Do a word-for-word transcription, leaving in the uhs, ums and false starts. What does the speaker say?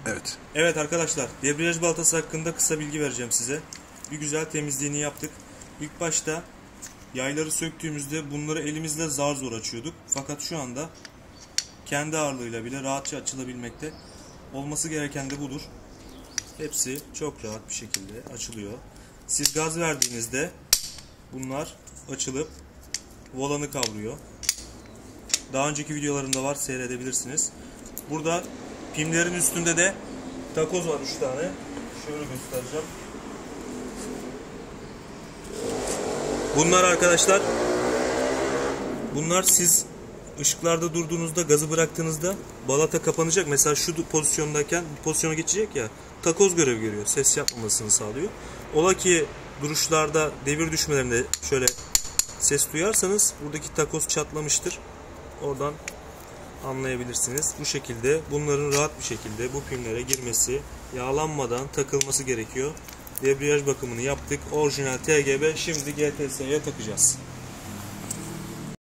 Evet. Evet arkadaşlar, debriyaj baltası hakkında kısa bilgi vereceğim size. Bir güzel temizliğini yaptık. İlk başta yayları söktüğümüzde bunları elimizle zar zor açıyorduk. Fakat şu anda kendi ağırlığıyla bile rahatça açılabilmekte. Olması gereken de budur. Hepsi çok rahat bir şekilde açılıyor. Siz gaz verdiğinizde bunlar açılıp volanı kavruyor. Daha önceki videolarımda var, seyredebilirsiniz. Burada pimlerin üstünde de takoz var, üç tane. Şöyle göstereceğim. Bunlar arkadaşlar, bunlar siz ışıklarda durduğunuzda, gazı bıraktığınızda balata kapanacak. Mesela şu pozisyondayken bu pozisyona geçecek ya, takoz görev görüyor. Ses yapmamasını sağlıyor. Ola ki duruşlarda, devir düşmelerinde şöyle ses duyarsanız buradaki takoz çatlamıştır. Oradan anlayabilirsiniz. Bu şekilde bunların rahat bir şekilde bu pimlere girmesi, yağlanmadan takılması gerekiyor. Debriyaj bakımını yaptık. Orijinal T G B, şimdi G T S'ye takacağız.